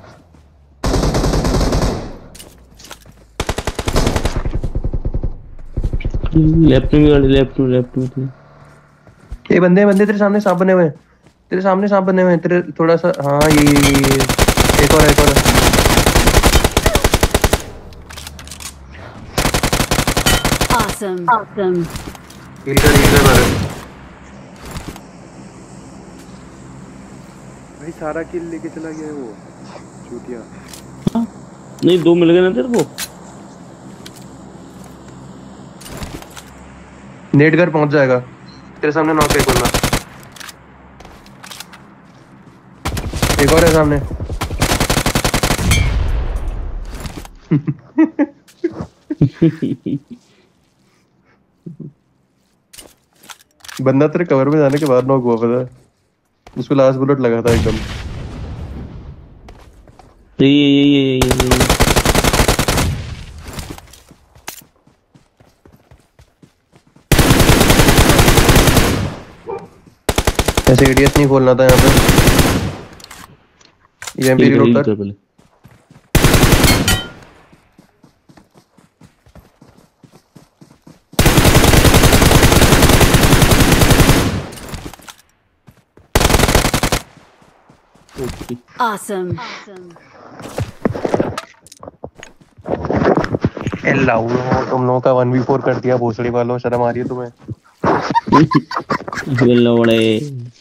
Left में गाड़ी, left में थी। ये बंदे बंदे तेरे सामने सांप बने हुए हैं, तेरे सामने सांप बने हुए हैं, तेरे थोड़ा सा। हाँ ये एक और, एक और। Awesome. Awesome. हील कर भारत। भाई सारा किल लेके चला गया है वो चूतिया। नहीं, 2 मिल गए ना तेरे को। नेट घर पहुंच जाएगा तेरे सामने, नॉक एक बंदा, एक और है सामने। बंदा तेरे कवर में जाने के बाद नॉक हुआ, पता है? उसको लास्ट बुलेट लगा था एकदम। ये ऐसे एडीएस नहीं खोलना था यहाँ पे। ईएमपी रिलोड कर। पहले। Awesome. तुम लोगों का 1v4 कर दिया भोसड़ी वालों, शर्म आ रही है तुम्हें? बड़े